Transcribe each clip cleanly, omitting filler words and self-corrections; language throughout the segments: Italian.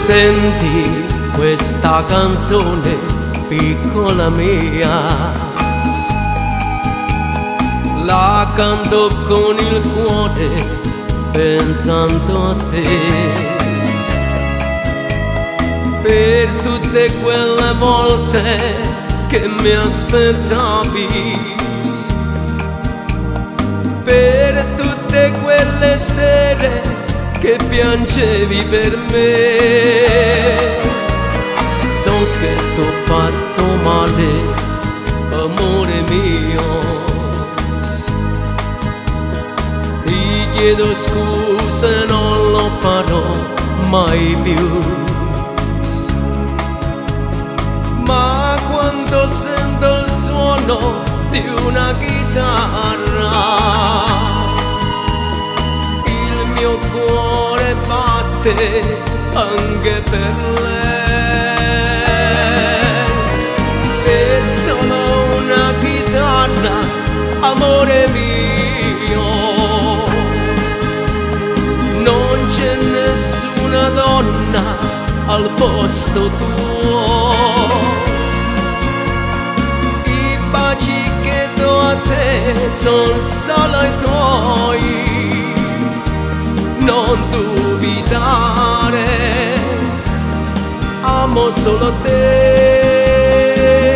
Senti questa canzone, piccola mia, la canto con il cuore pensando a te, per tutte quelle volte che mi aspettavi, per tutte quelle sere che piangevi per me. So che t'ho fatto male, amore mio, ti chiedo scusa e non lo farò mai più. Ma quando sento il suono di una chitarra, il mio cuore batte anche per lei. È solo una chitarra, amore mio, non c'è nessuna donna al posto tuo. I baci che do a te sono solo i tuoi, non dubitare, amo solo te.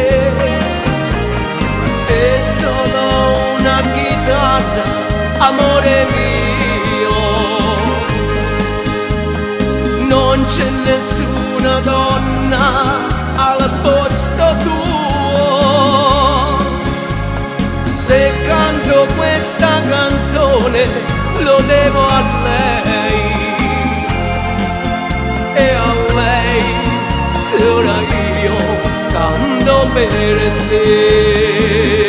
È solo una chitarra, amore mio, non c'è nessuna donna al posto tuo. Se canto questa canzone lo devo a lei, e a lei se ora io canto per te.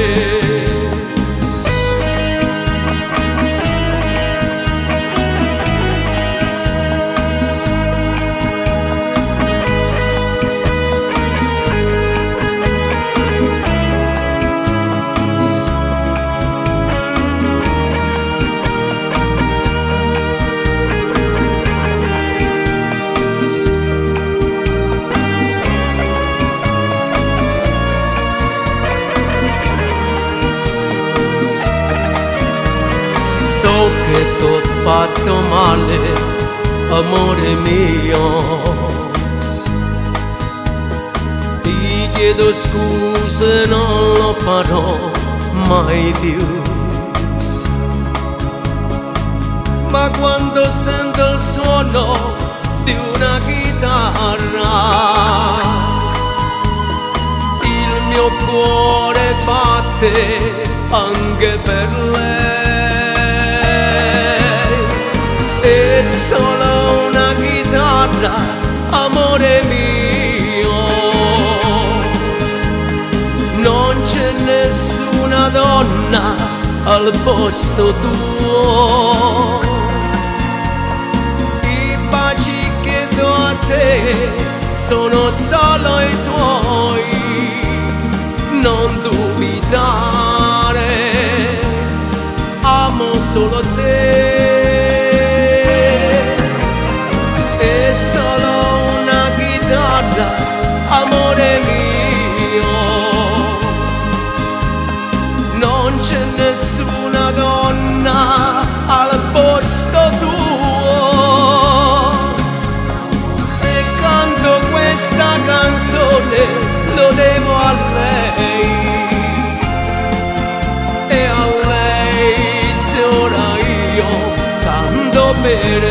So che t'ho fatto male, amore mio, ti chiedo scusa e non lo farò mai più. Ma quando sento il suono di una chitarra, il mio cuore batte anche per lei. È solo una chitarra, amore mio, non c'è nessuna donna al posto tuo. I baci che do a te sono solo i tuoi, non dubitare, amo solo te. Amore mio, non c'è nessuna donna al posto tuo. Se canto questa canzone lo devo a lei, e a lei se ora io canto per